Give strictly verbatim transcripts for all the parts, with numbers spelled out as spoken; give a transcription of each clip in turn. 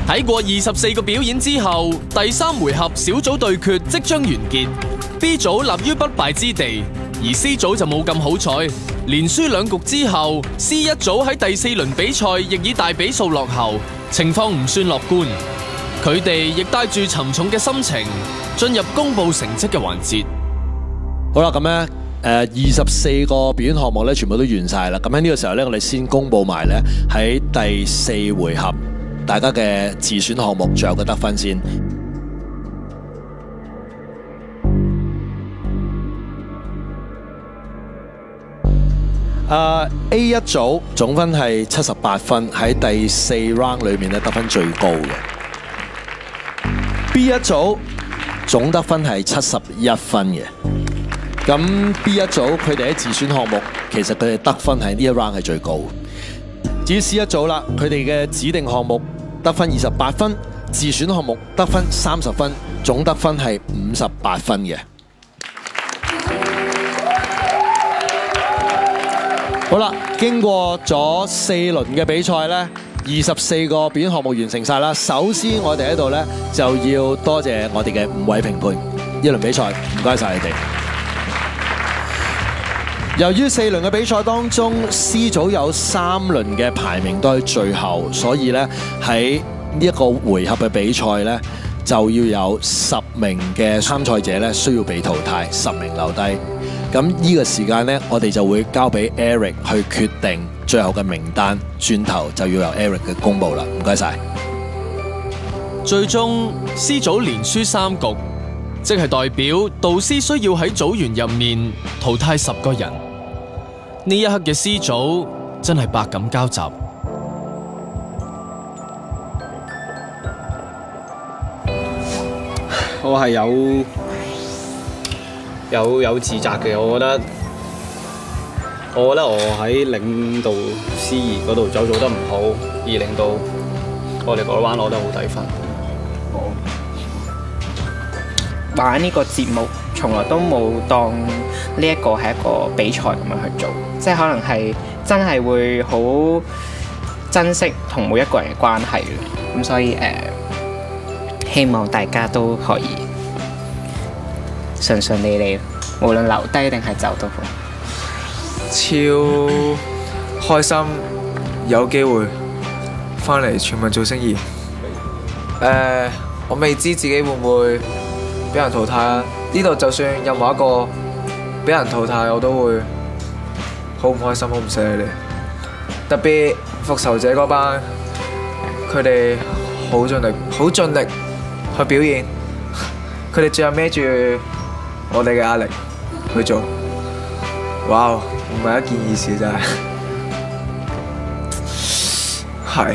睇過二十四個表演之後，第三回合小組對決即將完結。B 組立於不敗之地，而 C 組就冇咁好彩，連輸兩局之後 ，C 一組喺第四輪比賽亦以大比數落後，情況唔算樂觀。佢哋亦帶住沉重嘅心情進入公佈成績嘅環節。 好啦，咁咧。誒二十四個表演項目咧，全部都完晒啦。咁喺呢個時候咧，我哋先公佈埋咧喺第四回合大家嘅自選項目最後嘅得分先。誒 A 一組總分係七十八分，喺第四 round 裏面咧得分最高嘅。B 一組總得分係七十一分嘅。咁 B 一組佢哋喺自選項目，其實佢哋得分喺呢一 round 係最高。至於 C 一組啦，佢哋嘅指定項目得分二十八分，自選項目得分三十分，總得分係五十八分嘅。好啦，經過咗四輪嘅比賽呢，二十四個表演項目完成晒啦。首先我哋喺度呢，就要多謝我哋嘅五位評判，呢輪比賽唔該晒你哋。由於四輪嘅比賽當中 ，C 組有三輪嘅排名都喺最後，所以咧喺呢一個回合嘅比賽咧，就要有十名嘅參賽者咧需要被淘汰，十名留低。咁呢個時間咧，我哋就會交俾 Eric 去決定最後嘅名單，轉頭就要由 Eric 嘅公佈啦。唔該晒。 最終 C 組連輸三局，即係代表導師需要喺組員入面淘汰十個人。呢一刻嘅 C 組真係百感交集。 我係有有有自責嘅，我覺得我覺得我喺領導司儀嗰度就做得唔好，而令到我哋嗰彎攞得好低分。 玩呢個節目從來都冇當呢一個係一個比賽咁樣去做，即係可能係真係會好珍惜同每一個人嘅關係嘅，咁所以誒、呃，希望大家都可以順順利利，無論留低定係走都好。 超開心有機會翻嚟全民造星二。誒、呃，我未知自己會唔會俾人淘汰啊！呢度就算任何一個俾人淘汰，我都會好唔開心，好唔捨你哋。特別復仇者嗰班，佢哋好盡力，好盡力去表現。佢哋最後孭住我哋嘅壓力去做。哇！唔係一件易事真係。係。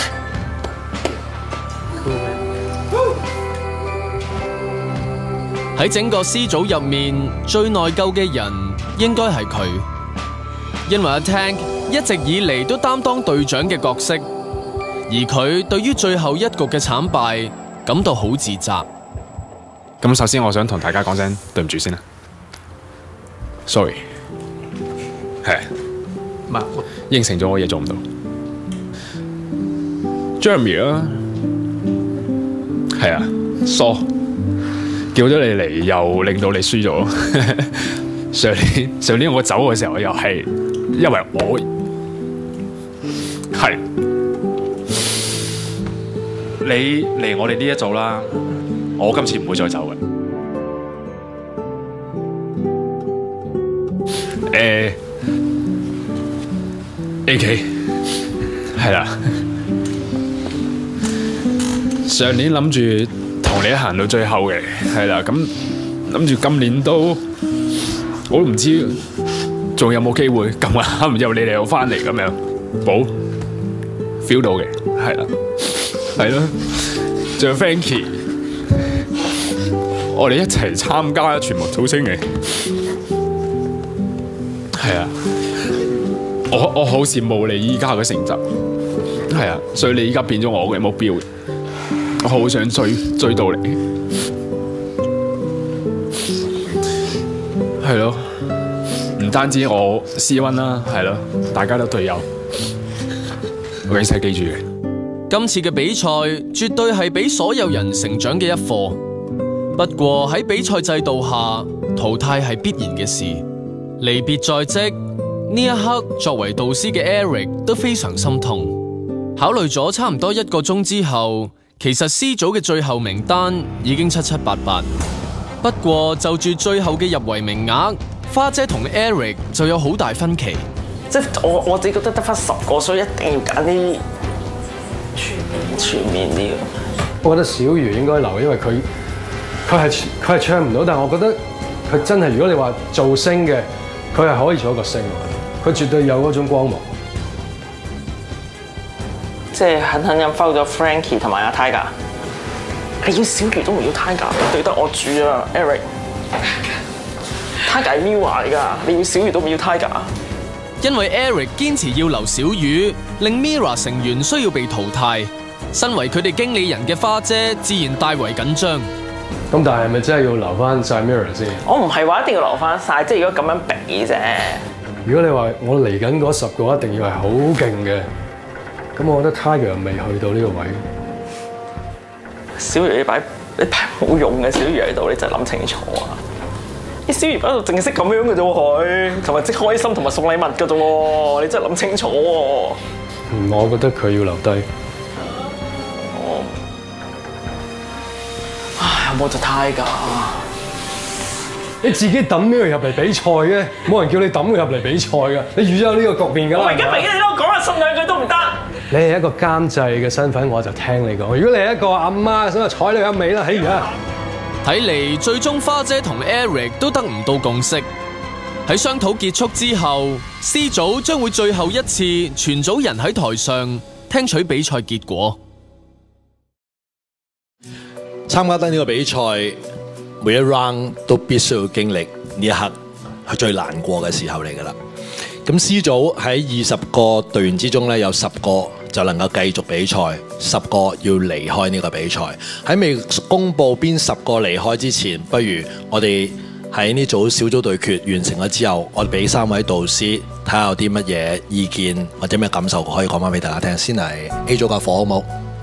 喺整個 C 組入面，最內疚嘅人應該係佢，因為阿 Tank 一直以嚟都擔當隊長嘅角色，而佢對於最後一局嘅慘敗感到好自責。 咁首先我想同大家講聲對唔住先啦 ，sorry， 係，唔係應承咗我嘢做唔到 ，Jeremy 啊，係啊，疏。叫咗你嚟，又令到你輸咗。上年上年我走嘅時候，又係因為我係你嚟我哋呢一組啦，我今次唔會再走嘅。誒 ，A K 係啦，上年諗住同你行到最後嘅，係啦，咁諗住今年都，我都唔知仲有冇機會咁啱又你哋又翻嚟咁樣，冇 feel 到嘅，係啦，係咯，仲有 Frankie， 我哋一齊參加全民造星嘅，係啊，我我好羨慕你依家嘅成績，係啊，所以你依家變咗我嘅目標。我好想追追到你，係咯，唔單止我 C 一啦，係咯，大家都隊友，我一世記住嘅。 今次嘅比賽絕對係俾所有人成長嘅一課。不過喺比賽制度下，淘汰係必然嘅事。離別在即，呢一刻作為導師嘅 Eric 都非常心痛。考慮咗差唔多一個鐘之後，其實 C 組嘅最後名單已經七七八八。不過就住最後嘅入圍名額，花姐同 Eric 就有好大分歧。 即係我我自己覺得得翻十個，所以一定要揀啲全面全面啲嘅。 我覺得小魚應該留，因為佢佢係佢係唱唔到，但係我覺得佢真係如果你話做星嘅，佢係可以做一個星，佢絕對有嗰種光芒。 即係狠狠咁 foul 咗 Frankie 同埋阿 Tiger。你要小魚都唔要 Tiger， 對得我住啊 Eric。Tiger 係 Mirror 嚟㗎，你要小魚都唔要 Tiger。 因為 Eric 堅持要留小魚，令 Mirror 成員需要被淘汰。身為佢哋經理人嘅花姐，自然大為緊張。 咁但係係咪真係要留翻晒 Mirror 先？ 我唔係話一定要留翻晒，即係如果咁樣比啫。 如果你話我嚟緊嗰十個一定要係好勁嘅，咁我覺得 Tiger 未去到呢個位。 小魚你擺你擺冇用嘅小魚喺度，你就諗清楚啊！啲小魚喺度淨係識咁樣嘅啫喎，佢同埋即開心同埋送禮物嘅啫喎，你真係諗清楚喎。 嗯，我覺得佢要留低。 哦，唉，有冇就 Tiger？ 你自己抌呢個入嚟比賽嘅，冇人叫你抌佢入嚟比賽㗎。你預咗呢個局面㗎啦。 我而家俾你咯，講下信兩句都唔得。 你係一個監製嘅身份，我就聽你講。如果你係一個阿媽，想話睬你一味啦，嘿而家。 睇嚟最終花姐同 Eric 都得唔到共識。喺商討結束之後 ，C 組將會最後一次全組人喺台上聽取比賽結果。 參加得呢個比賽，每一 round 都必須要經歷呢一刻係最難過嘅時候嚟㗎啦。咁 C 組喺二十個隊員之中咧，有十個就能夠繼續比賽，十個要離開呢個比賽。喺未公佈邊十個離開之前，不如我哋喺呢組小組對決完成咗之後，我哋俾三位導師睇下有啲乜嘢意見或者咩感受可以講翻俾大家聽。先嚟 A 組嘅火好冇？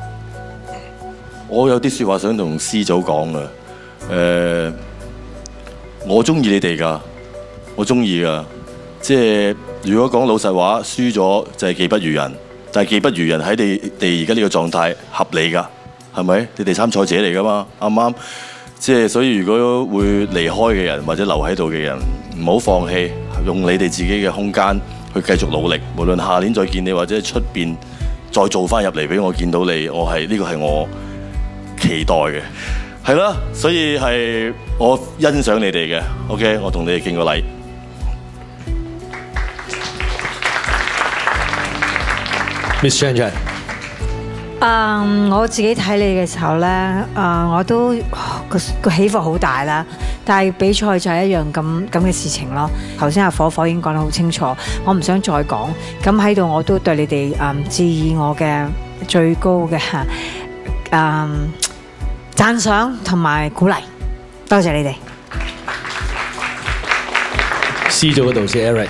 我有啲説話想同 C 組講嘅。誒、呃，我中意你哋㗎，我中意㗎。即係如果講老實話，輸咗就係技不如人，但係技不如人喺你哋而家呢個狀態合理㗎，係咪？你哋參賽者嚟㗎嘛，啱唔啱？即係所以，如果會離開嘅人或者留喺度嘅人，唔好放棄，用你哋自己嘅空間去繼續努力。無論下年再見你，或者出邊再做翻入嚟俾我見到你，我係呢個係我期待嘅，係啦。所以係我欣賞你哋嘅。OK， 我同你哋敬個禮。 Miss Chan Chan， 嗯，我自己睇你嘅時候咧，誒，我都個個起伏好大啦。但係比賽就係一樣咁咁嘅事情咯。頭先阿火火已經講得好清楚，我唔想再講。咁喺度我都對你哋誒致以我嘅最高嘅誒讚賞同埋鼓勵，多謝你哋。 C 組嘅導師 Eric，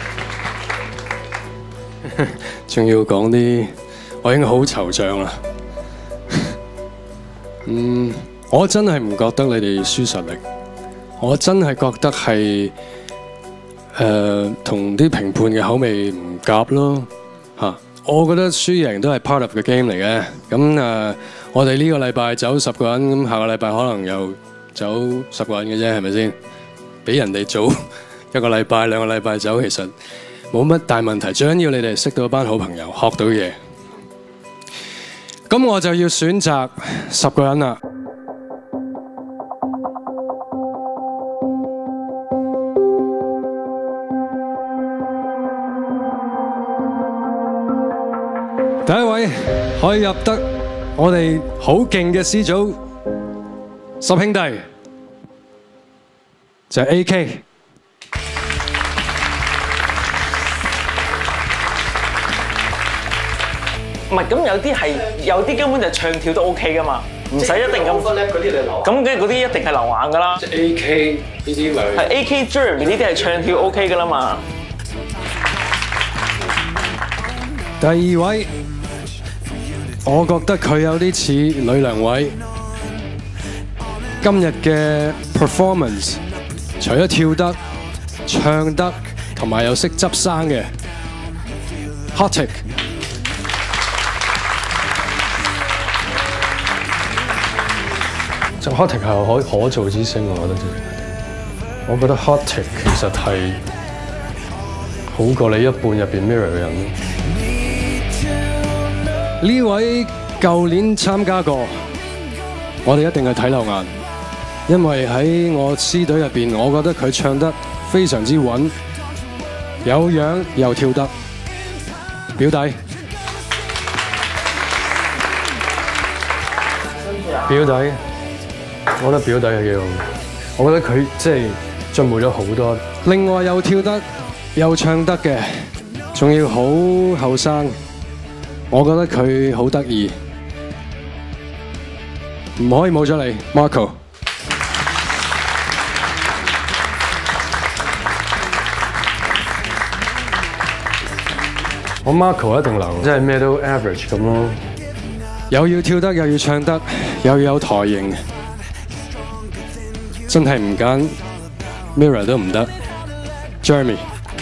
仲要講啲，我已經好惆悵啦。嗯，我真係唔覺得你哋輸實力，我真係覺得係誒同啲評判嘅口味唔夾咯嚇。我覺得輸贏都係 part of 嘅 game 嚟嘅。咁誒、呃，我哋呢個禮拜走十個人，咁下個禮拜可能又走十個人嘅啫，係咪先？俾人哋早一個禮拜、兩個禮拜走，其實冇乜大問題。最緊要你哋識到一班好朋友，學到嘢。咁我就要選擇十個人啦。第一位可以入得我哋好勁嘅 C 組十兄弟，就係 A K。 唔係，咁有啲係有啲根本就唱跳都 OK 噶嘛，唔使一定咁。咁梗係嗰啲一定係流硬噶啦。 A K 呢啲咪係 A K Jeremy 呢啲係唱跳 OK 噶啦嘛。 第二位我覺得佢有啲似呂良偉。今日嘅 performance 除咗跳得、唱得同埋又識執生嘅 Hartic。就 Hartic 係可可造之星，我覺得真係。我覺得 Hartic 其實係好過你一半入邊 Mirror 嘅人。呢位舊年參加過，我哋一定係睇漏眼，因為喺我師隊入邊，我覺得佢唱得非常之穩，有樣又跳得。表弟，表弟，我覺得表弟係幾好，我覺得佢即係進步咗好多。另外又跳得又唱得嘅，仲要好後生。我覺得佢好得意，唔可以冇咗你 ，Marco。我 Marco 一定留，即係咩都 average 咁咯。又要跳得，又要唱得，又要有台型，真係唔揀 Mirror 都唔得。Jeremy。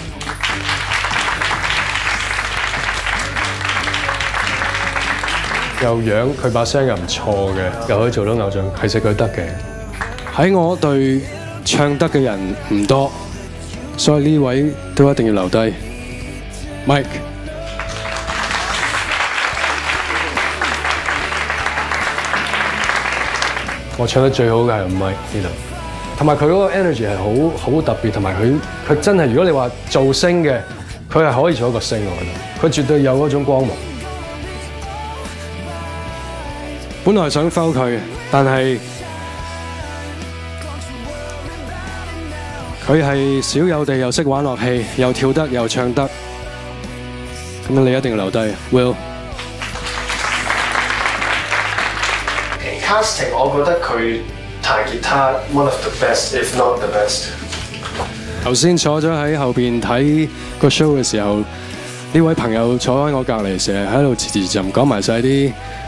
又樣，佢把聲又唔錯嘅，又可以做到偶像，其實佢得嘅。喺我隊唱得嘅人唔多，所以呢位都一定要留低。Mike， 我唱得最好嘅係 Mike 呢度，同埋佢嗰個 energy 係好好特別，同埋佢佢真係如果你話做星嘅，佢係可以做一個星，我覺得佢絕對有嗰種光芒。本來想 foul 佢，但係佢係少有地又識玩樂器，又跳得又唱得，咁你一定要留低 Will。 Casting 我覺得佢彈吉他 one of the best if not the best。 頭先坐咗喺後邊睇個 show 嘅時候，呢位朋友坐喺我隔離，成日喺度吱吱浸講埋晒啲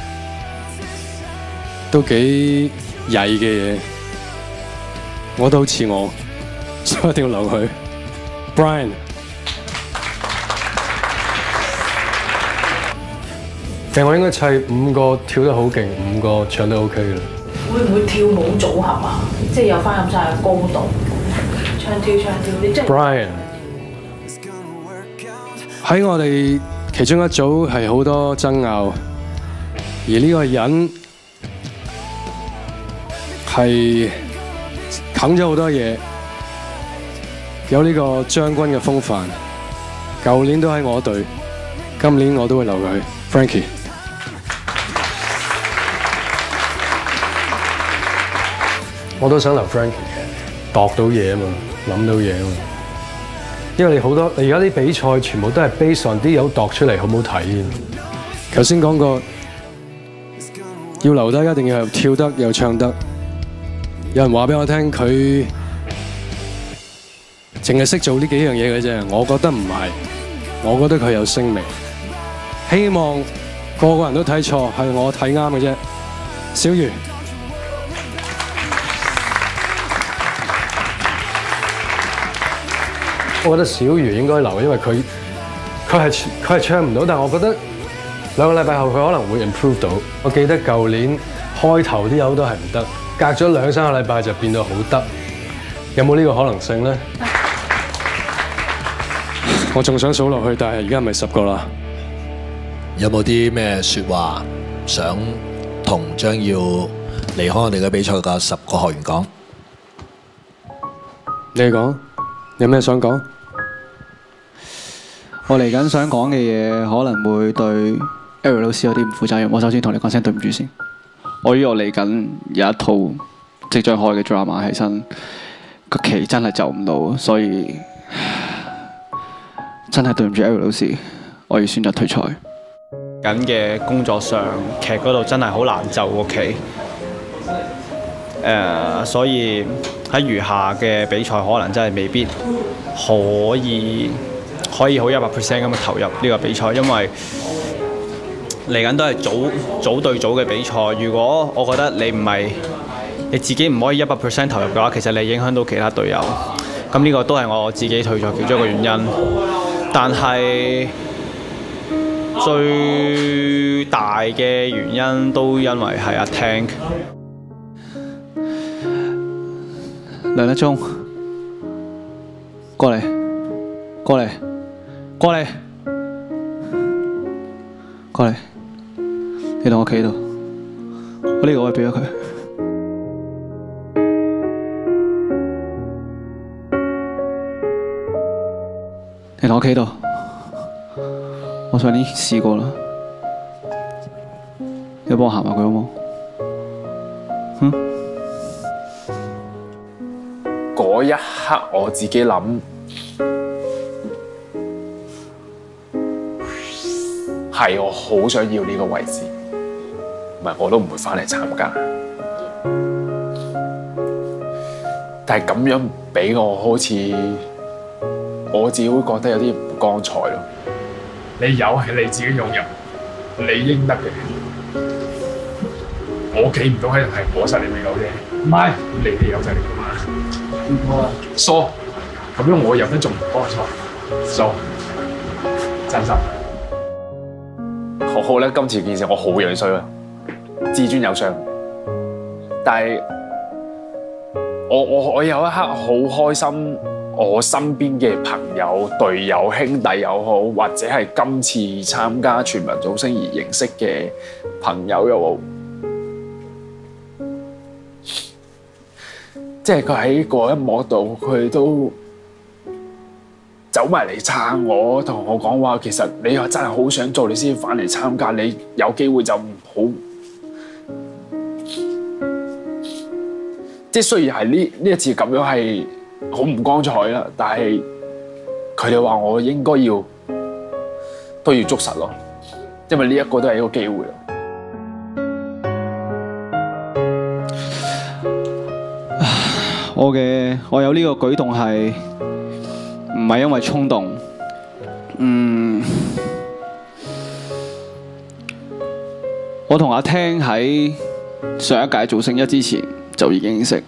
都幾曳嘅嘢，我都好似我，所以一定要留佢。Brian， 其實我應該砌五個跳得好勁，五個唱得 OK 嘅。 會唔會跳舞組合啊？即係有翻咁晒高度，唱跳唱跳你即係。 Brian 喺我哋其中一組係好多爭拗，而呢個人係啃咗好多嘢，有呢個將軍嘅風範。舊年都喺我隊，今年我都會留佢。Frankie， 我都想留 Frankie 嘅，度到嘢啊嘛，諗到嘢啊嘛。因為你好多，你而家啲比賽全部都係 based on 啲有度出嚟好唔好睇。頭先講過，要留低一定要跳得又唱得。有人話俾我聽，佢淨係識做呢幾樣嘢嘅啫，我覺得唔係，我覺得佢有聲味。希望個個人都睇錯，係我睇啱嘅啫。小魚，我覺得小魚應該留，因為佢佢係佢係唱唔到，但係我覺得兩個禮拜後佢可能會 improve 到。我記得舊年開頭啲友都係唔得。隔咗兩三個禮拜就變到好得，有冇呢個可能性咧？我仲想數落去，但係而家咪十個啦。 有冇啲咩説話想同將要離開我哋嘅比賽嘅十個學員講？ 你講，有咩想講？ 我嚟緊想講嘅嘢可能會對 Eric 老師有啲唔負責任，我首先同你講聲對唔住先。我以為我嚟緊有一套即將開嘅 drama 起身，個期真係就唔到，所以真係對唔住 Eric 老師，我要選擇退賽。 緊嘅工作上劇嗰度真係好難就個期，誒、uh, 所以喺餘下嘅比賽可能真係未必可以可以好一百 percent 咁投入呢個比賽，因為嚟緊都係組組對組嘅比賽。如果我覺得你唔係你自己唔可以一百 percent 投入嘅話，其實你影響到其他隊友。咁呢個都係我自己退賽其中一個原因。但係最大嘅原因都因為係阿 Tank。 梁德忠，過嚟，過嚟，過嚟，過嚟，你同我企喺度，我呢個位俾咗佢。你同我企喺度，我上年試過啦，你幫我行埋佢好冇？嗯？ 嗰一刻我自己諗，係我好想要呢個位置，唔係我都唔會翻嚟參加。但係咁樣俾我，好似我自己會覺得有啲唔光彩咯。你有係你自己擁有，你應得嘅。我企唔到喺度係我實你未有啫，唔係你哋有就係你㗎嘛。疏，咁樣我入得仲唔光彩？疏，真心。好好咧，今次件事我好樣衰啊，自尊有傷。但係我我我有一刻好開心，我身邊嘅朋友、隊友、兄弟又好，或者係今次參加全民造星而認識嘅朋友又好。即係佢喺嗰一幕度，佢都走埋嚟撐我，同我講話，其實你又真係好想做，你先翻嚟參加。你有機會就唔好，即係雖然係呢呢一次咁樣係好唔光彩啦，但係佢哋話我應該要都要捉實咯，因為呢一個都係一個機會咯。 我嘅我有呢個舉動係唔係因為衝動？嗯，我同阿聽喺上一屆造星一之前就已經認識。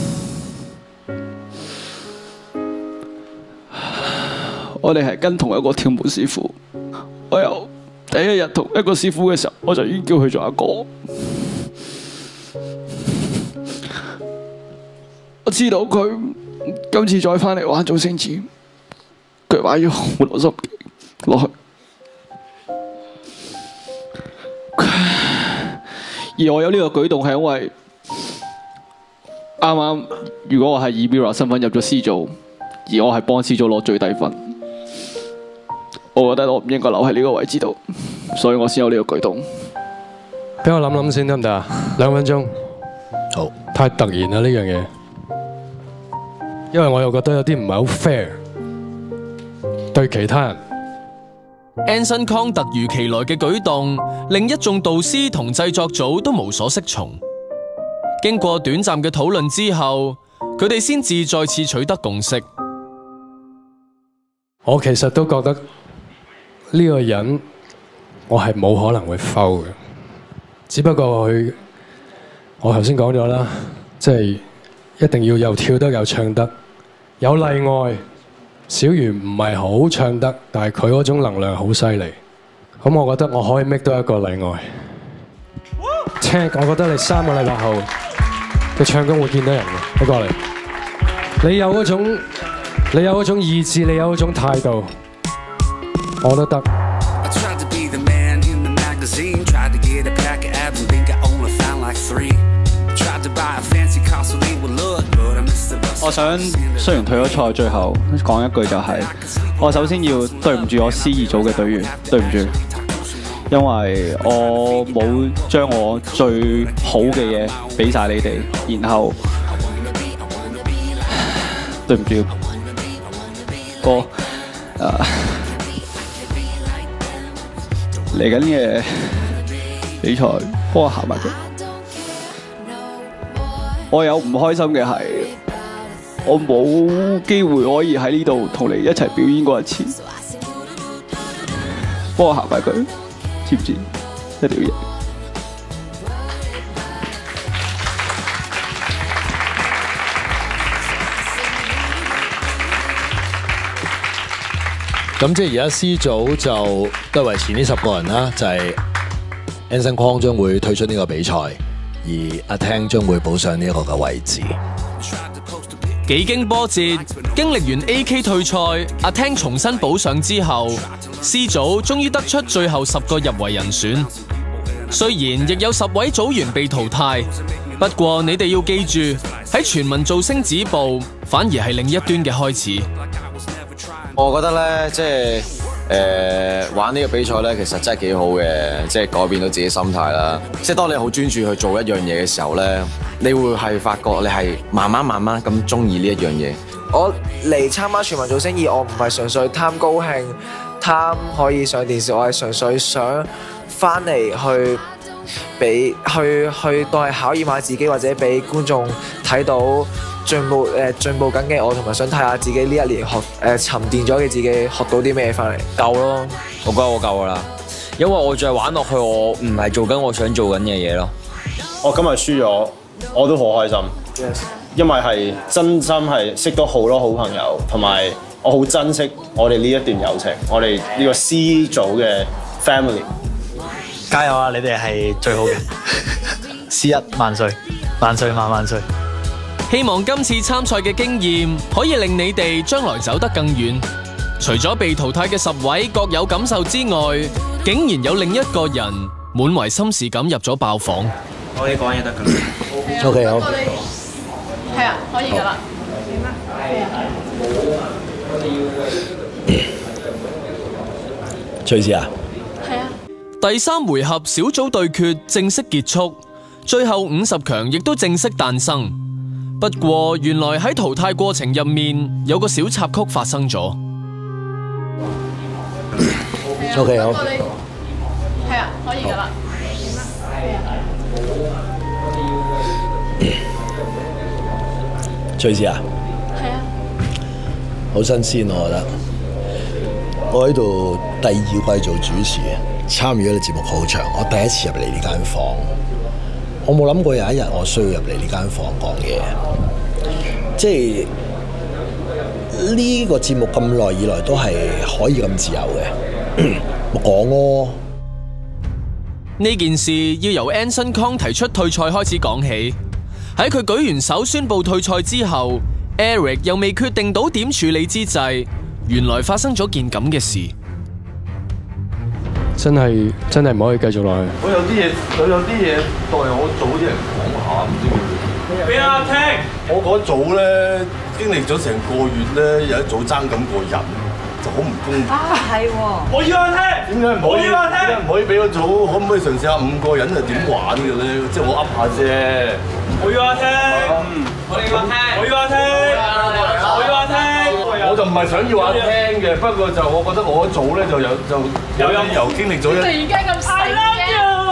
我哋係跟同一個跳舞師傅，我由第一日同一個師傅嘅時候，我就已經叫佢做阿哥。我知道佢今次再翻嚟玩造星戰，佢玩咗好多心機落去。而我有呢個舉動係因為啱啱，如果我係以 Mirror 身份入咗 C 組，而我係幫 C 組攞最低分，我覺得我唔應該留喺呢個位置度，所以我先有呢個舉動。 俾我諗諗先得唔得啊？兩分鐘。好。太突然啦呢樣嘢。因為我又覺得有啲唔係好 fair 對其他人。 Anson Kong 突如其來嘅舉動，令一眾導師同製作組都無所適從。經過短暫嘅討論之後，佢哋先至再次取得共識。 我其實都覺得呢個人，我係冇可能會 foul 嘅。只不過佢，我頭先講咗啦，即係。一定要又跳得又唱得，有例外。小魚唔係好唱得，但係佢嗰種能量好犀利。咁我覺得我可以 make 到一個例外。Tank，我覺得你三個禮拜後嘅唱功會見到人嘅，你過嚟。你有嗰種，你有嗰種意志，你有嗰種態度，我都得。 我想雖然退咗賽，最後講一句就係、是，我首先要對唔住我 C 二組嘅隊員，對唔住，因為我冇將我最好嘅嘢俾晒你哋，然後對唔住哥，誒嚟緊嘅比賽幫我行埋佢。我有唔開心嘅係，我冇機會可以喺呢度同你一齊表演過一次，幫我行埋佢，知唔知？ 一定要贏。 咁即係而家 C 組就都係維持呢十個人啦，就係 Anson Kong 將會退出呢個比賽，而阿聽將會補上呢一個嘅位置。 幾經波折，經歷完 A K 退賽，阿聽重新補上之後 ，C 組終於得出最後十個入圍人選。雖然亦有十位組員被淘汰，不過你哋要記住，喺全民造星止步，反而係另一端嘅開始。 我覺得咧，即係誒、呃、玩呢個比賽咧，其實真係幾好嘅，即係改變到自己心態啦。即係當你好專注去做一樣嘢嘅時候咧，你會係發覺你係慢慢慢慢咁中意呢一樣嘢。 我嚟參加全民造星二，我唔係純粹貪高興、貪可以上電視，我係純粹想翻嚟去俾去去當係考驗下自己，或者俾觀眾睇到進步誒進步緊嘅我，同埋想睇下自己呢一年學誒、呃、沉澱咗嘅自己學到啲咩翻嚟。 夠咯，我覺得我夠噶啦，因為我再玩落去，我唔係做緊我想做緊嘅嘢咯。 我今日輸咗，我都好開心， Yes. 因為係真心係識到好多好朋友，同埋我好珍惜我哋呢一段友情，我哋呢個 C 組嘅 family。 加油啊！你哋係最好嘅，C 一萬歲，萬歲萬萬歲！ 希望今次參賽嘅經驗可以令你哋將來走得更遠。除咗被淘汰嘅十位各有感受之外，竟然有另一個人滿懷心事咁入咗爆房。 我哋講嘢得㗎啦。 OK 好。 係啊，可以㗎啦。 隨時啊。 係啊。 第三回合小組對決正式結束，最後五十強亦都正式誕生。不過原來喺淘汰過程入面有個小插曲發生咗。 OK 好。 係啊，可以㗎啦。 隨時啊。 係啊。 好新鮮我覺得。我喺度第二季做主持，參與咗個節目好長，我第一次入嚟呢間房，我冇諗過有一日我需要入嚟呢間房講嘢。即係呢個節目咁耐以來都係可以咁自由嘅，咪講咯。 呢件事要由 Anson Kong 提出退賽開始講起。喺佢舉完手宣布退賽之後 ，Eric 又未決定到點處理之際，原來發生咗件咁嘅事。 真係真係唔可以繼續落去。 我有啲嘢，我有啲嘢代我組啲人講下，唔知點。俾阿聽，我嗰組咧經歷咗成個月咧，有一組爭咁個人，就好唔公平。 啊，係喎！ 我要阿聽，點解唔可以？點解唔可以俾個組？可唔可以嘗試下五個人係點玩嘅咧？即係我噏下啫。我要阿聽，我要阿聽，我要阿聽，我要阿聽。我就唔係想要阿聽嘅，不過就我覺得我嗰組咧就有就有有由經歷咗一。 突然間咁細嘅。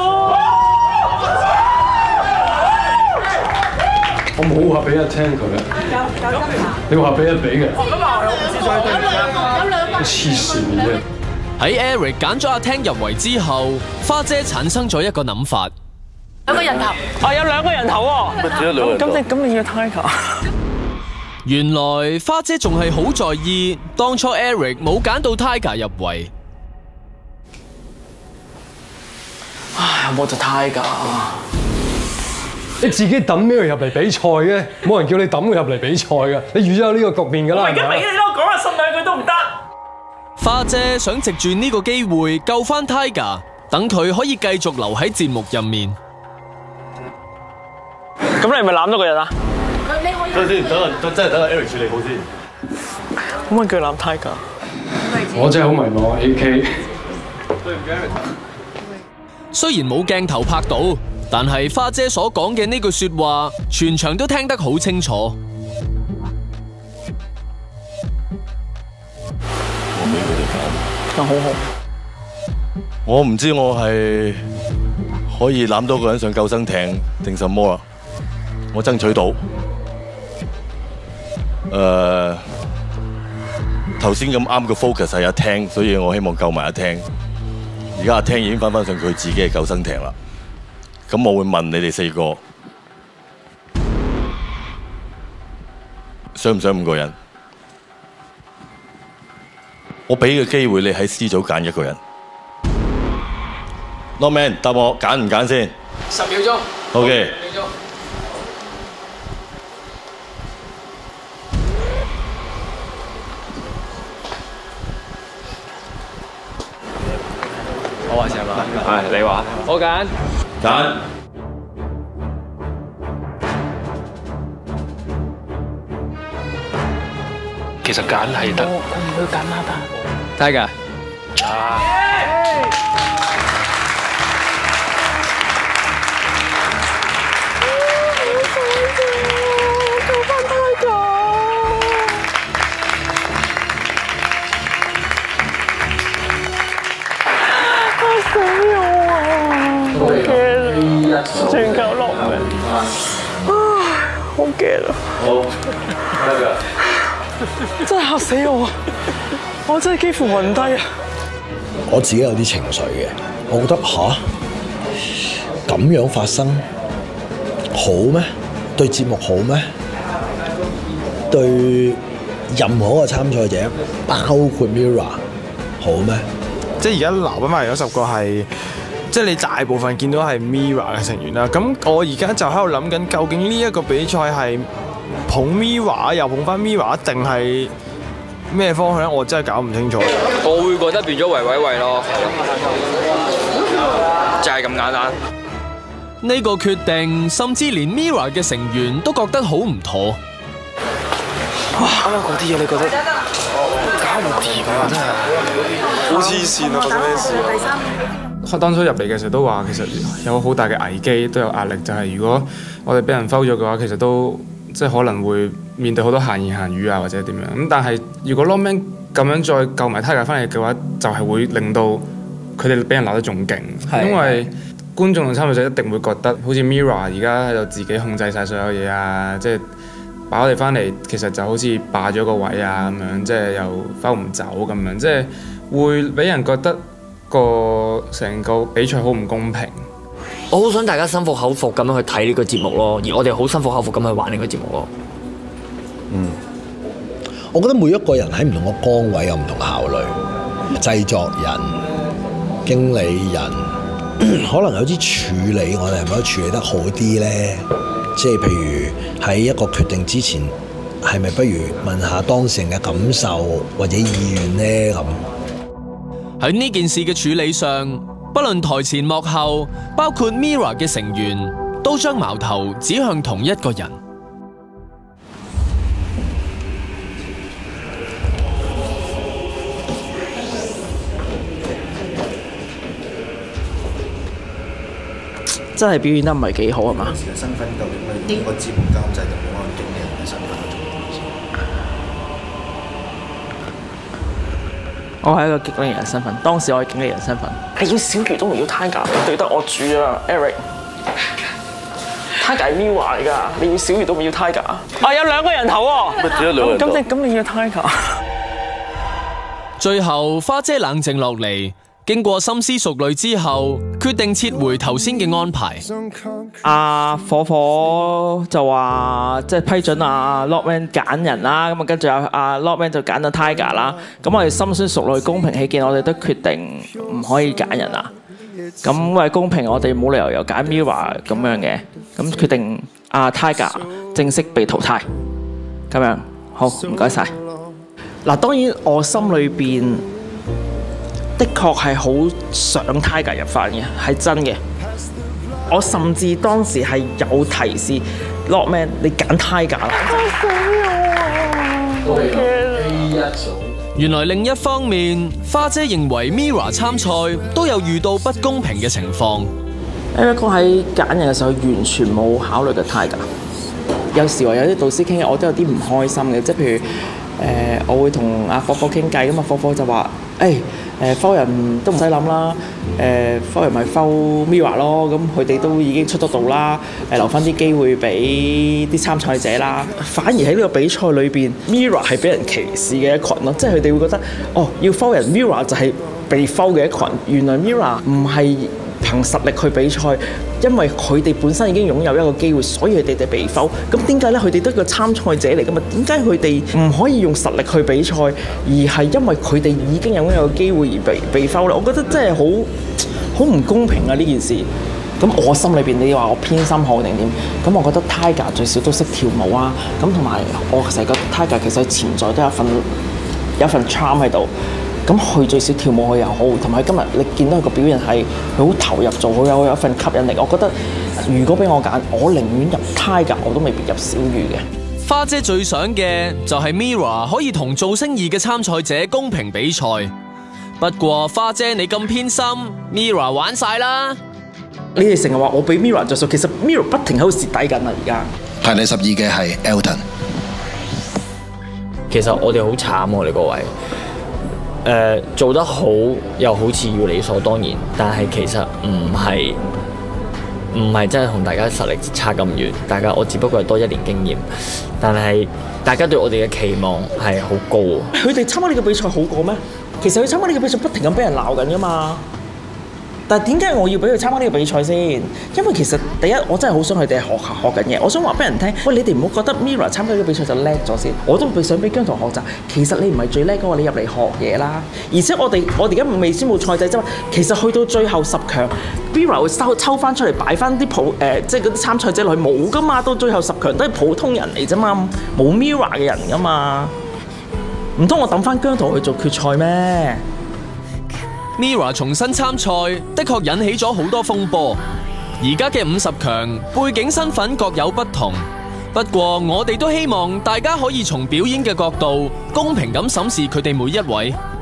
我冇話俾阿聽佢嘅，你話俾一俾嘅， 咁啊，我唔知再對唔住。 黐線嘅。 喺 Eric 揀咗阿聽入圍之後，花姐產生咗一個諗法。 兩個人頭， 啊有兩個人頭喎。咁你咁你要 Tiger？ 原來花姐仲係好在意當初 Eric 冇揀到 Tiger 入圍。 唉，有冇就 Tiger？ 你自己抌咩入嚟比賽嘅？冇人叫你抌佢入嚟比賽㗎。你預咗有呢個局面㗎啦。 我而家俾你咯，講下信兩句都唔得。 花姐想藉住呢個機會救翻 Tiger， 等佢可以繼續留喺節目入面。 咁你係咪攬咗個人啊？ 等陣先，等陣真係等阿 Eric 處理好先。 可唔可以叫攬 Tiger？ 我真係好迷茫 A K。 對唔住 Eric。 雖然冇鏡頭拍到，但係花姐所講嘅呢句說話，全場都聽得好清楚。 我俾佢哋揀， 啊好好。 我唔知我係可以攬多個人上救生艇定什麼啦，我爭取到。誒，頭先咁啱個 focus 係一聽，所以我希望救埋一聽。而而家阿聽已經翻返上佢自己嘅救生艇啦。咁我會問你哋四個，想唔想五個人？我俾個機會你喺 C 組揀一個人。Lokman 答我揀唔揀先？ 十秒鐘。 OK。 我話先嘛，係你話，我揀揀。 其實揀係得。 我唔會揀媽爸。 睇㗎。 全球落嘅，唉，好驚啊！ 好，得㗎。 真係嚇死我啊！我真係幾乎暈低啊！ 我自己有啲情緒嘅，我覺得吓咁樣發生好咩？對節目好咩？對任何嘅參賽者，包括 Mirror 好咩？ 即係而家留緊埋嗰十個係。即係你大部分見到係 Mirror 嘅成員啦，咁我而家就喺度諗緊，究竟呢一個比賽係捧 Mirror 又捧翻 Mirror，定係咩方向咧？我真係搞唔清楚。 我會覺得變咗維維維咯，就係咁簡單。 呢個決定，甚至連 Mirror 嘅成員都覺得好唔妥。 哇！啱啱嗰啲嘢，你覺得搞唔掂啊！真係好黐線啊！發生咩事啊？當初入嚟嘅時候都話，其實有好大嘅危機，都有壓力。就係、是、如果我哋俾人 foul 咗嘅話，其實都即係可能會面對好多閒言閒語啊，或者點樣。咁但係如果 Lokman 咁樣再救埋 Tiger 翻嚟嘅話，就係、是、會令到佢哋俾人鬧得仲勁。因為觀眾同參賽者一定會覺得，好似 Mirror 而家喺度自己控制晒所有嘢啊，即係擺我哋翻嚟，其實就好似霸咗個位啊咁樣，即係又 foul 唔走咁樣，即係會俾人覺得個成個比賽好唔公平。 我好想大家心服口服咁樣去睇呢個節目咯，而我哋好心服口服咁去玩呢個節目咯。 嗯，我覺得每一個人喺唔同嘅崗位有唔同考慮，製作人、經理人，可能有啲處理，我哋係咪可以處理得好啲咧？即係譬如喺一個決定之前，係咪不如問下當事人嘅感受或者意願咧？咁喺呢件事嘅處理上，不論台前幕後，包括 Mirror 嘅成員，都將矛頭指向同一個人。 真係表現得唔係幾好係嘛？ 當時嘅身份究竟係個節目監製定保安經理人嘅身份去做呢件事？ 我係一個經理人身份，當時我係經理人身份。係要小魚都唔要 Tiger，對得我住啊 Eric。Tiger 係 Mirror 嚟㗎，你要小魚都唔要 Tiger。啊有兩個人頭喎， 乜只有兩個人頭？ 咁你咁你要 Tiger。 最後花姐冷靜落嚟。經過深思熟慮之後，決定撤回頭先嘅安排。 阿火火就話即係批准阿 Lokman 揀人啦，咁啊跟住阿阿 Lokman 就揀咗 Tiger 啦。咁我哋深思熟慮，公平起見，我哋都決定唔可以揀人啦。咁為公平，我哋冇理由又揀 Mirror 咁樣嘅，咁決定阿 Tiger 正式被淘汰。咁樣好，唔該晒。嗱，當然我心裏邊的確係好想 Tiger 入翻嘅，係真嘅。我甚至當時係有提示 Lokman 你揀 Tiger 啦。 原來另一方面，花姐認為 Mirror 參賽都有遇到不公平嘅情況。 Eric 哥喺揀人嘅時候完全冇考慮過 Tiger。有時話有啲導師傾嘅，我都有啲唔開心嘅，即係譬如誒，我會同阿火火傾偈，咁啊火火就話：誒誒，科人都唔使諗啦，誒科人咪 follow Mirror 咯，咁佢哋都已經出得到啦，誒留翻啲機會俾啲參賽者啦。反而喺呢個比賽裏邊 ，Mirror 係俾人歧視嘅一群咯，即係佢哋會覺得，哦，要 follow 人 Mirror 就係被 follow 嘅一群。原來 Mirror 唔係憑實力去比賽，因為佢哋本身已經擁有一個機會，所以佢哋哋被否。咁點解咧？佢哋都係個參賽者嚟噶嘛？點解佢哋唔可以用實力去比賽，而係因為佢哋已經有擁有個機會而被被否咧？我覺得真係好好唔公平啊！呢件事。咁我心裏邊你話我偏心好定點？咁我覺得 Tiger 最少都識跳舞啊！咁同埋我成日覺得 Tiger 其實潛在都有一份有一份 charm 喺度。咁佢最少跳舞佢又好，同埋今日你見到佢個表現係佢好投入做，好有有一份吸引力。我覺得如果俾我揀，我寧願入 Tiger，我都未必入小魚嘅。 花姐最想嘅就係 Mirror 可以同造星二嘅參賽者公平比賽。不過花姐你咁偏心 ，Mirror 玩晒啦！ 你哋成日話我俾 Mirror 着數，其實 Mirror 不停喺度蝕底緊啦而家。 排第十二嘅係 Elton。 其實我哋好慘我哋個位。誒、呃、做得好又好似要理所當然，但係其實唔係唔係真係同大家實力差咁遠。大家我只不過係多一年經驗，但係大家對我哋嘅期望係好高。 佢哋參加呢個比賽好過咩？其實佢參加呢個比賽不停咁俾人鬧緊㗎嘛。但係點解我要俾佢參加呢個比賽先？因為其實第一，我真係好想佢哋學學緊嘢。我想話俾人聽，喂，你哋唔好覺得 Mirror 參加呢個比賽就叻咗先。我都想俾姜濤學習。其實你唔係最叻嗰個，你入嚟學嘢啦。而且我哋我哋而家未宣佈賽制啫嘛。其實去到最後十強 ，Mirror 會收抽翻出嚟擺翻啲普誒，即係嗰啲參賽者落去冇㗎嘛。到最後十強都係普通人嚟啫嘛，冇 Mirror 嘅人㗎嘛。唔通我抌翻姜濤去做決賽咩 ？Mirror 重新參賽，的確引起咗好多風波。而家嘅五十強背景身份各有不同，不過我哋都希望大家可以從表演嘅角度公平咁審視佢哋每一位。